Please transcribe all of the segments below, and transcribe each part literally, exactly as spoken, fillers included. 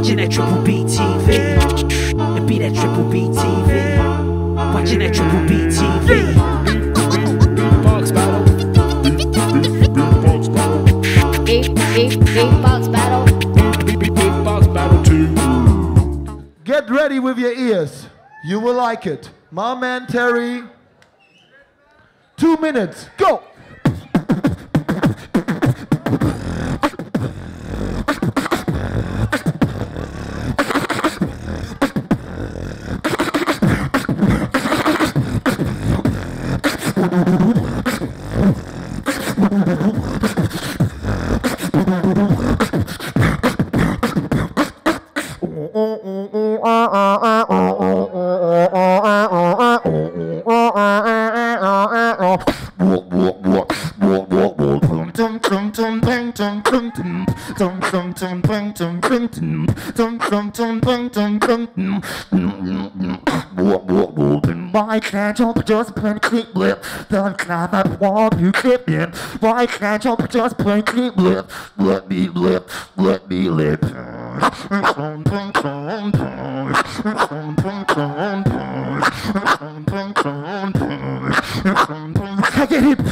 Watching that Triple B T V. It be that Triple B T V. Watching that Triple B T V. Box battle. Box battle. Big, big, big box battle. Big box battle two. Get ready with your ears. You will like it. My man Terry. Two minutes. Go. Why can't you just play keep lip? Don't climb that wall you keep in. Why can't you just play keep lip? Let me lip, let me lip. I get it.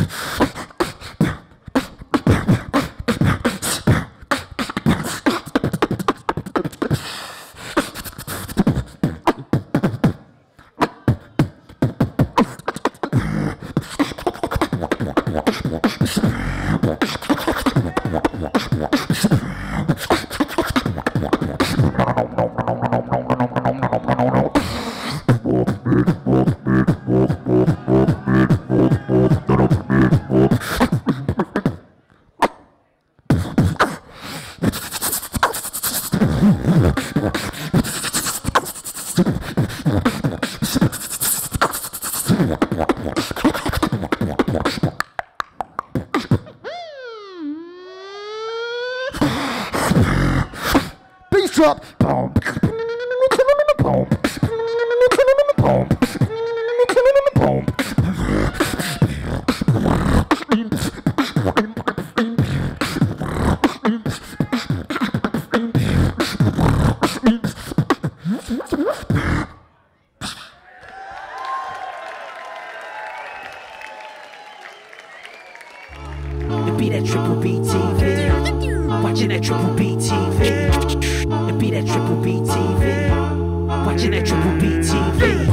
Bass drop. Boom. Boom. Boom. Boom. It be that Triple B T V. Watching that Triple B T V. It be that Triple B T V. Watching that Triple B T V.